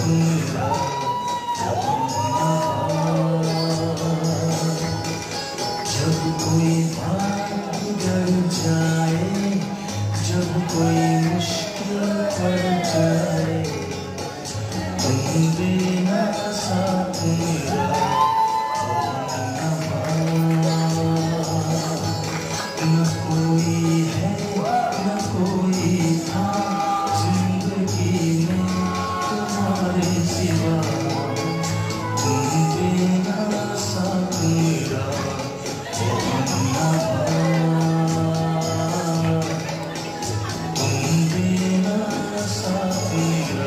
मेरा जब कोई बात बिगड़ जाए, जब कोई मुश्किल पड़ जाए, तुम देना साथ मेरा न कोई है न कोई था जिंदगी में तुम्हारे सिवा, तुम देना साथ मेरा तुम देना साथ मेरा।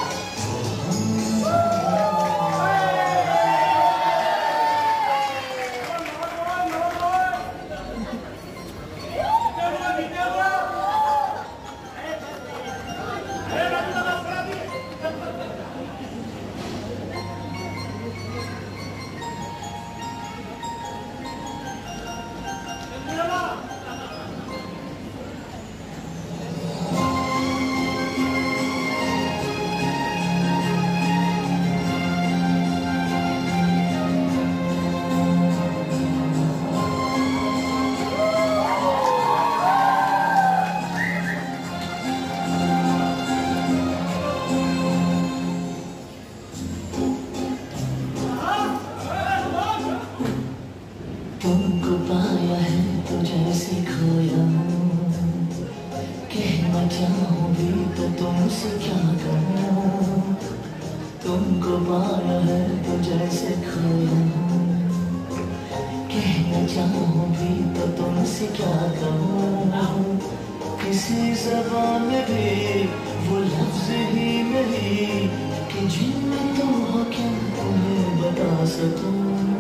तुमको पाया है तो जैसे खोया हूँ, कहना चाहूँ भी तो तुमसे क्या कहूँ। तुमको पाया है तो जैसे खोया हूँ, कहना चाहूँ भी तो तुमसे क्या कहूँ। किसी ज़बान में भी वो लफ्ज़ ही नहीं कि जिनमें तुम हो क्या तुम्हें बता सकूँ।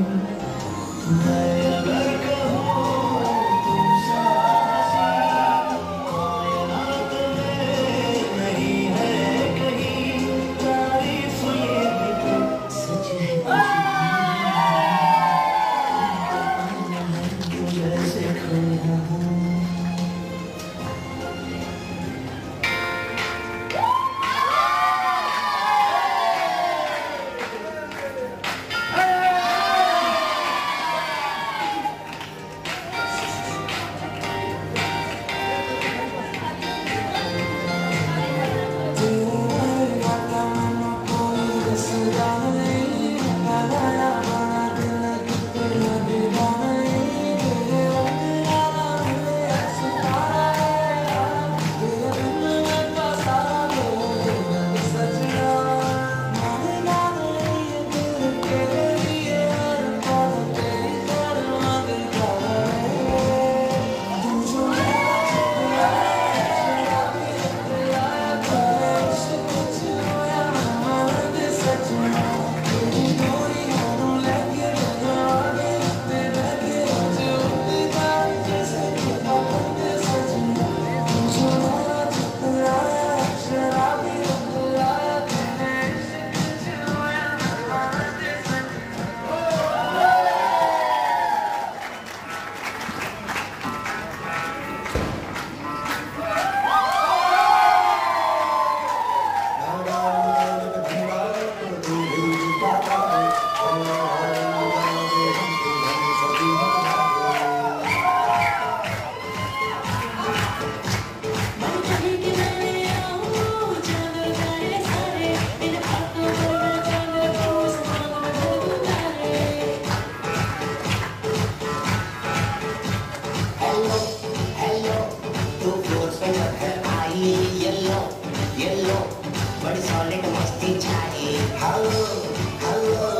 मैं अगर कहूँ तुम कायनात में नहीं है कहीं, तारीफ ये भी तो सच है तुमको जैसे खोया हूँ। येलो बड़ी सॉलिड मस्ती चाहिए। Hello hello